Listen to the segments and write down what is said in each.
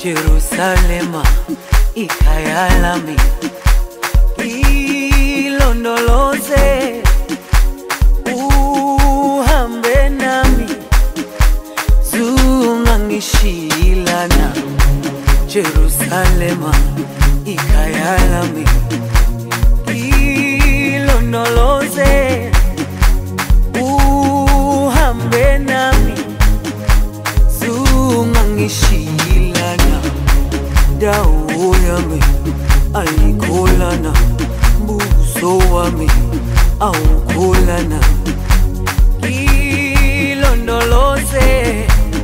Jerusalema ikhaya lami, ilondoloze uhambe nami, zungangishilana. Jerusalema ikhaya lami, ilondoloze uhambe nami, zungangishilana. Dawo yami ayikholana, buso wami awukholana. Ilondoloze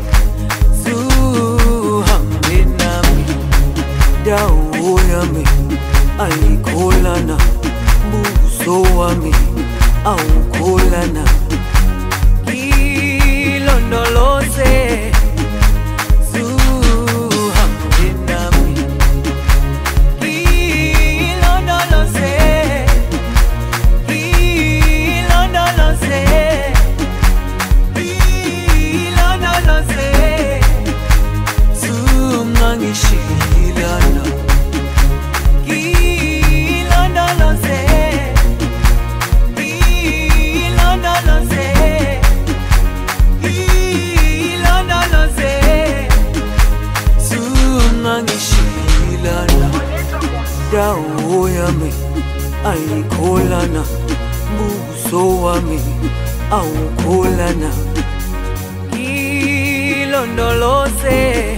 zuhambe nami, dawo yami ayikholana, buso wami awukholana. Ilondoloze dawo yami ayikholana, buso wami awukholana. Ilondoloze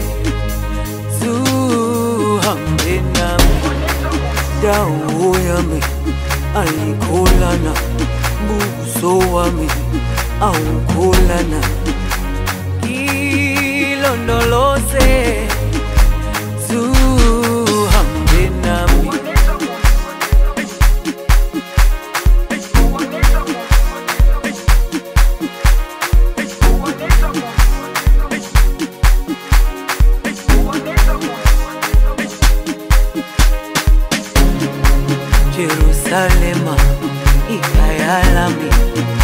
zuhambe nami, dawo yami ayikholana, buso wami awukholana. Ilondoloze zuhambe nami. Jerusalema ikhaya lami,